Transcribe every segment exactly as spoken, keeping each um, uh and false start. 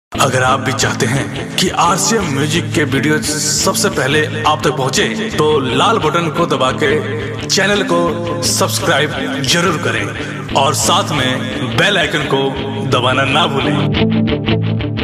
अगर आप भी चाहते हैं कि आरसीएम म्यूजिक के वीडियो सबसे पहले आप तक पहुंचे, तो लाल बटन को दबा के चैनल को सब्सक्राइब जरूर करें और साथ में बेल आइकन को दबाना ना भूलें।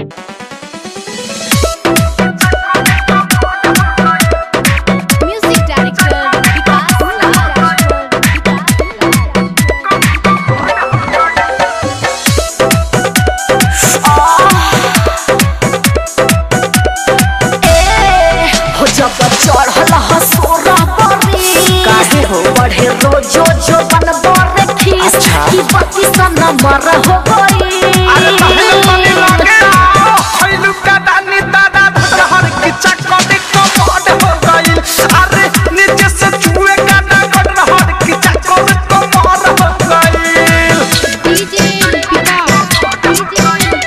बढ़े रोजो जो बन बोरे खीस की बाती सा नंबर हो गई। अरे पहले पानी लागे खइलू का दानी दादा धरहर की चक्कर को मोड़ हो गई। अरे नीचे से छुए का डगर रहर की चक्कर को मोड़ हो गई। डीजे पिता डीजे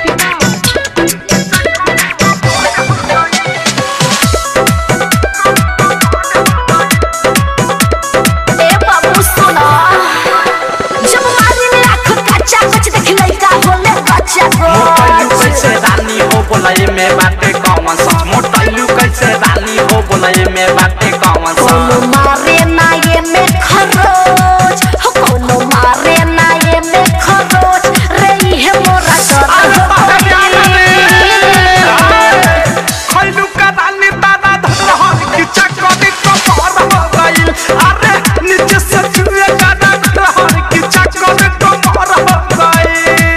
बोले में बाटे कौन सच मोटाइलू कैसे रानी हो बोले में बाटे कौन सच कोनो मारे ना ये में खरोच हो कोनो मारे ना ये में खरोच रे है मोरा खइलू का रानी दादा धरहर की चक्कर को मोड़ हो गई। अरे नीचे से छुए का धरहर की चक्कर को मोड़ हो गई।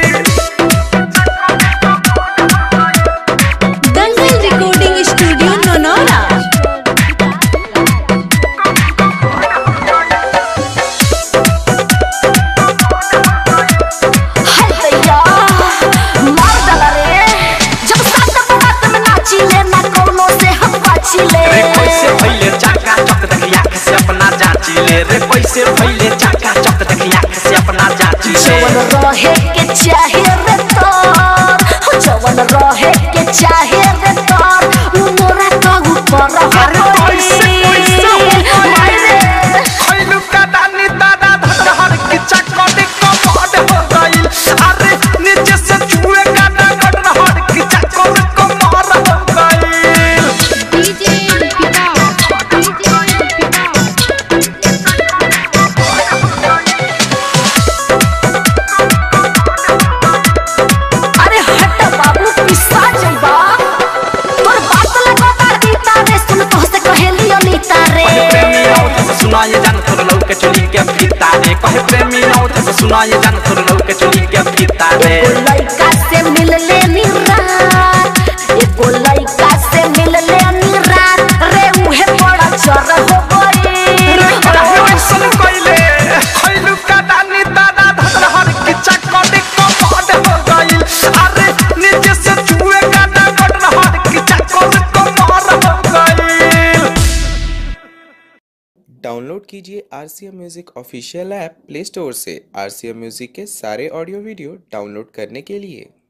रे पैसे भइले चाका चक देखिया से अपना जाची ले। जवन रहे के चाहे रे तोर हो जवन रहे के चाहे रे तोर उ मोरा तो ऊपर अरे पैसे पैसे मारे खइलू का दानी दादा धरहर की चक्कर को मोड़ हो गई। अरे नीचे से छुए का डगर रहर की चक्कर को मोड़ हो गई। डीजे पिता डीजे सुनाए जान तोर लौ के चोली के फीता रे कहे प्रेमी औत से सुनाए जान तोर लौ के चोली के फीता रे। एगो लइका से मिल ले नी रात एगो लइका से मिल ले नी रात रे उहे बड़ा चर हो गई। अरे सुन कइले खइलू का दानी दादा धरहर की चक्कर को मोड़ हो गई। अरे नीचे से छुए का डगर रहर की चक्कर को मोड़ हो गई। डाउनलोड कीजिए RCM music official app play store से। आरसीएम म्यूजिक के सारे ऑडियो वीडियो डाउनलोड करने के लिए